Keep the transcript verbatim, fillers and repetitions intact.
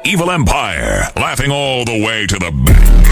evil empire, laughing all the way to the bank.